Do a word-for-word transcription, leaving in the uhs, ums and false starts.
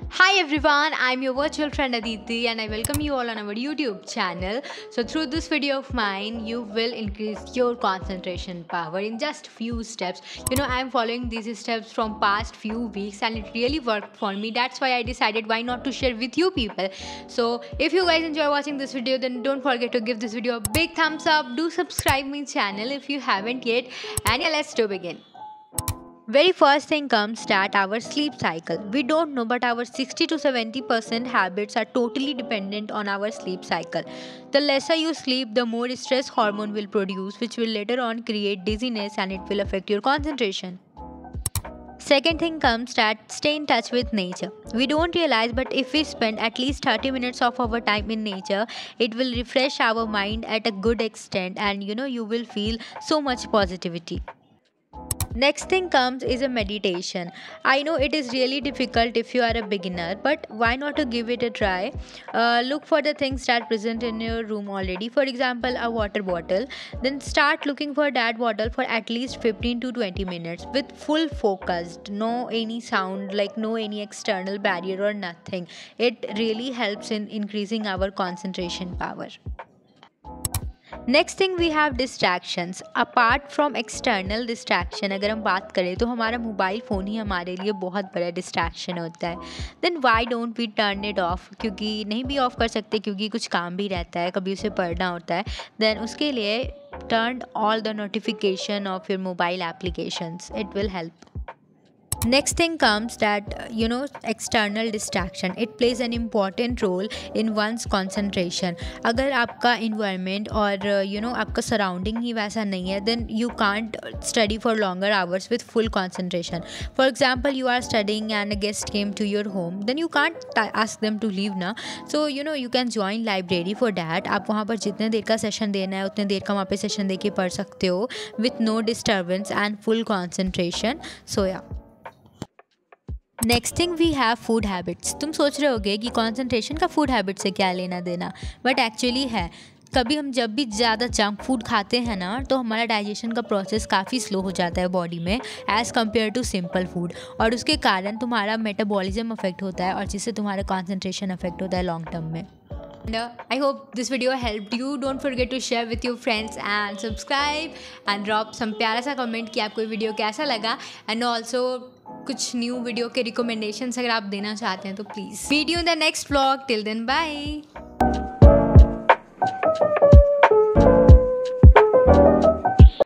Hi everyone, I'm your virtual friend Aditi and I welcome you all on our YouTube channel. So through this video of mine, you will increase your concentration power in just few steps. You know, I'm following these steps from past few weeks and it really worked for me. That's why I decided why not to share with you people. So if you guys enjoy watching this video, then don't forget to give this video a big thumbs up. Do subscribe my channel if you haven't yet. And yeah, let's do begin. Very first thing comes that our sleep cycle. We don't know, but our sixty to seventy percent habits are totally dependent on our sleep cycle. The lesser you sleep, the more stress hormone will produce, which will later on create dizziness and it will affect your concentration. Second thing comes that stay in touch with nature. We don't realize, but if we spend at least thirty minutes of our time in nature, it will refresh our mind at a good extent, and you know, you will feel so much positivity. Next thing comes is a meditation. I know it is really difficult if you are a beginner, but why not to give it a try? Uh, look for the things that present in your room already. For example, a water bottle. Then start looking for that bottle for at least fifteen to twenty minutes with full focused. No any sound, like no any external barrier or nothing. It really helps in increasing our concentration power. Next thing we have distractions apart from external distraction अगर हम बात करें तो हमारा mobile phone ही हमारे लिए बहुत बड़ा डिस्ट्रैक्शन होता है then why don't we turn it off क्योंकि नहीं भी ऑफ कर सकते क्योंकि कुछ काम भी रहता है कभी उसे पढ़ना होता है देन उसके लिए turn all the notification off your mobile applications it will help next thing comes that uh, you know external distraction it plays an important role in one's concentration अगर आपका environment और uh, you know आपका surrounding ही वैसा नहीं है then you can't study for longer hours with full concentration. For example, you are studying and a guest came to your home, then you can't t- ask them to leave ना. So you know you can join library for that. आप वहाँ पर जितने देर का session देना है उतने देर का वहाँ पे सेशन दे के पढ़ सकते हो with no disturbance and full concentration. So yeah. Next thing we have food habits. तुम सोच रहे होगे कि कॉन्सेंट्रेशन का फूड हैबिट से क्या लेना देना, बट एक्चुअली है. कभी हम जब भी ज़्यादा जंक फूड खाते हैं ना तो हमारा डाइजेशन का प्रोसेस काफ़ी स्लो हो जाता है बॉडी में as compare to simple food और उसके कारण तुम्हारा मेटाबॉलिज्म अफेक्ट होता है और जिससे तुम्हारा कॉन्सेंट्रेशन अफेक्ट होता है लॉन्ग टर्म में. And uh, I hope this video helped you. Don't forget to share with your friends and subscribe and drop some प्यारा सा comment कि आपको ये वीडियो कैसा लगा and also कुछ न्यू वीडियो के रिकमेंडेशंस अगर आप देना चाहते हैं तो please video in the next vlog. Till then bye.